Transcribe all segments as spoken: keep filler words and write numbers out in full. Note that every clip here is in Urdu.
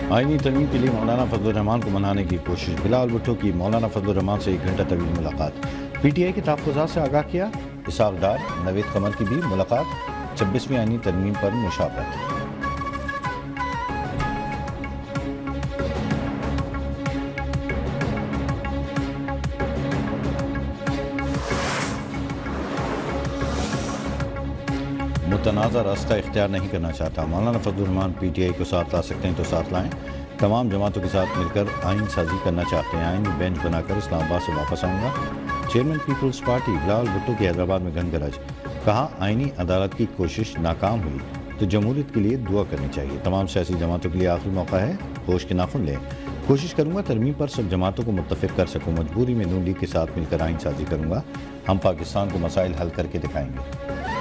آئینی ترمیم کے لیے مولانا فضل الرحمان کو منانے کی کوشش، بلاول بھٹو کی مولانا فضل الرحمان سے ایک گھنٹہ طویل ملاقات، پی ٹی آئی کے تحفظات سے آگاہ کیا، اسحاق ڈار نوید قمر کی بھی ملاقات، چھبیسویں آئینی ترمیم پر مشاورت۔ متنازع راستہ اختیار نہیں کرنا چاہتا، مولانا فضل الرحمان پی ٹی آئی کو ساتھ لا سکتے ہیں تو ساتھ لائیں، تمام جماعتوں کے ساتھ مل کر آئین سازی کرنا چاہتے ہیں، آئینی بینچ بنا کر اسلام آباد سے واپس آؤں گا، chairman People's Party Bilawal Bhutto کی حیدرآباد میں گھن گرج، کہا آئینی عدالت کی کوشش ناکام ہوئی تو جمہوریت کے لیے دعا کرنی چاہیے، تمام سیاسی جماعتوں کے لیے آخری موقع ہے، ہوش کے ناخن لیں، کوشش کروں گا ترمیم پر سب جماعتوں کو متفق کر سکوں، مجبوری میں نون لیگ کے ساتھ مل کر آئین سازی کروں گا، ہم پاکستان کو مسائل حل کر کے دکھائیں گے۔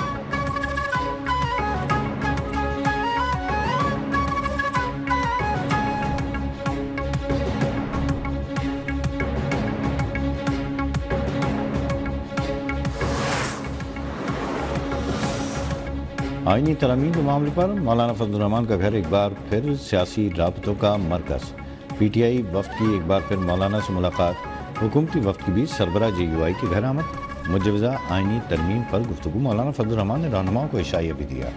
آئینی ترامیم کے معاملے پر مولانا فضل الرحمان کا گھر ایک بار پھر سیاسی رابطوں کا مرکز، پی ٹی آئی وفد کی ایک بار پھر مولانا سے ملاقات، حکومتی وفد کی بھی سربراہ جے یو آئی کے گھر آمد، مجوزہ آئینی ترمیم پر گفتگو، مولانا فضل الرحمان نے رہنماؤں کو عشائیہ بھی دیا۔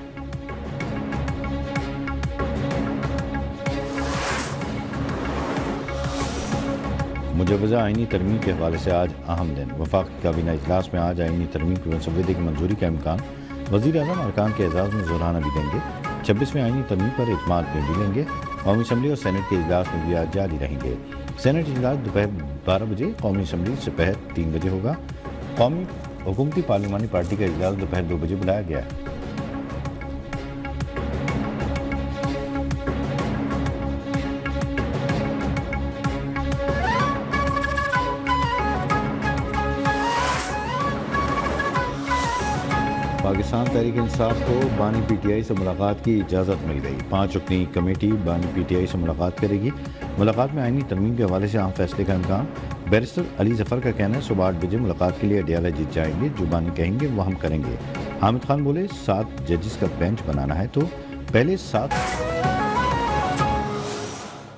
مجوزہ آئینی ترمیم کے حوالے سے آج اہم دن، وفاقی کابینہ اجلاس میں آج آئینی ترمیم کے مسودے کی منظوری کا امکان، وزیر اعظم ارکان کے اعزاز میں زورانہ بھی دیں گے، چھبیسویں آئینی ترمیم پر اعتماد میں بھی لیں گے، قومی اسمبلی اور سینٹ کے اجلاس میں بھی آج جاری رہیں گے، سینٹ اجلاس دوپہر بارہ بجے، قومی اسمبلی دوپہر تین بجے ہوگا، قومی حکومتی پارلیمانی پارٹی کا اجلاس دوپہر دو بجے بلایا گیا ہے۔ پاکستان تحریک انصاف کو بانی پی ٹی آئی سے ملاقات کی اجازت مل گئی، پانچ رکنی کمیٹی بانی پی ٹی آئی سے ملاقات کرے گی، ملاقات میں آئینی ترمیم کے حوالے سے اہم فیصلے کا امکان، بیرسٹر علی ظفر کا کہنا ہے صبح آٹھ بجے ملاقات کے لیے اڈیالہ جیت جائیں گے، جو بانی کہیں گے وہ ہم کریں گے، حامد خان بولے سات ججز کا بینچ بنانا ہے تو پہلے سات